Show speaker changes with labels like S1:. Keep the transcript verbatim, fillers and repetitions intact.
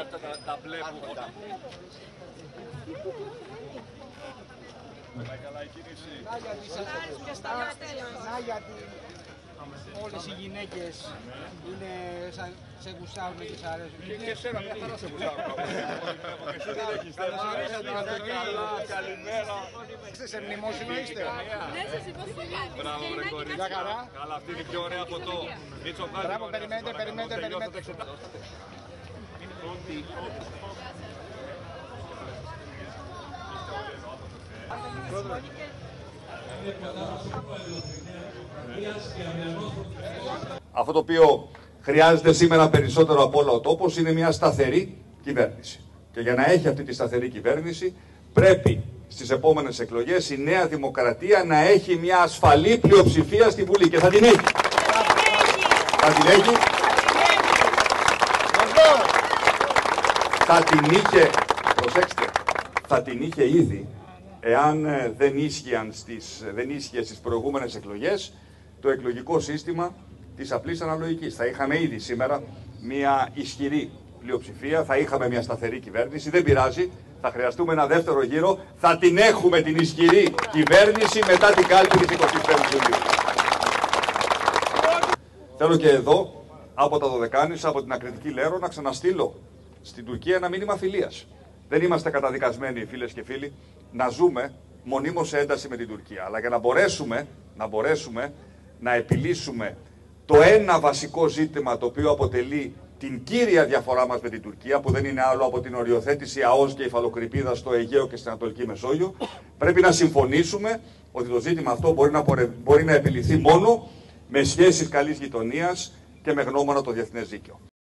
S1: αυτά τα, τα μπλε που έχω. Πάει καλά η κίνηση.
S2: Να γιατί όλες οι γυναίκες είναι σαν σε γουστάρουν και σ' αρέσουν.
S1: Και εσένα μια χαρά σε γουστάρουν. Εσύ δεν έχεις θέση. Καλά, καλημέρα.
S2: Είστε σε μνημόσυνο είστε.
S3: Ναι, σας υποστηρίζω.
S1: Μπράβο ρε κορίτσι. Καλά, αυτή είναι η πιο ωραία φωτό. Μίτσο, βγάλε.
S2: Μπράβο, περιμένετε, περιμένετε, περιμένετε.
S4: Αυτό το οποίο χρειάζεται σήμερα περισσότερο από όλα ο τόπος είναι μια σταθερή κυβέρνηση. Και για να έχει αυτή τη σταθερή κυβέρνηση πρέπει στις επόμενες εκλογές η Νέα Δημοκρατία να έχει μια ασφαλή πλειοψηφία στη Βουλή. Και θα την έχει. Θα την έχει. Θα την είχε, προσέξτε, θα την είχε ήδη εάν δεν ίσχυαν στις, δεν ίσχυε στις προηγούμενες εκλογές το εκλογικό σύστημα της απλής αναλογικής. Θα είχαμε ήδη σήμερα μια ισχυρή πλειοψηφία, θα είχαμε μια σταθερή κυβέρνηση, δεν πειράζει, θα χρειαστούμε ένα δεύτερο γύρο, θα την έχουμε την ισχυρή κυβέρνηση μετά την κάλπη της εικοστής πέμπτης Ιουλίου. Θέλω και εδώ, από τα Δωδεκάνησα, από την Ακριτική Λέρο, να ξαναστείλω στην Τουρκία ένα μήνυμα φιλίας. Δεν είμαστε καταδικασμένοι, φίλες και φίλοι, να ζούμε μονίμως σε ένταση με την Τουρκία. Αλλά για να μπορέσουμε, να μπορέσουμε να επιλύσουμε το ένα βασικό ζήτημα το οποίο αποτελεί την κύρια διαφορά μας με την Τουρκία, που δεν είναι άλλο από την οριοθέτηση ΑΟΣ και υφαλοκρηπίδα στο Αιγαίο και στην Ανατολική Μεσόγειο, πρέπει να συμφωνήσουμε ότι το ζήτημα αυτό μπορεί να, μπορεί να επιλυθεί μόνο με σχέσεις καλής γειτονίας και με γνώμονα το διεθνές δίκαιο.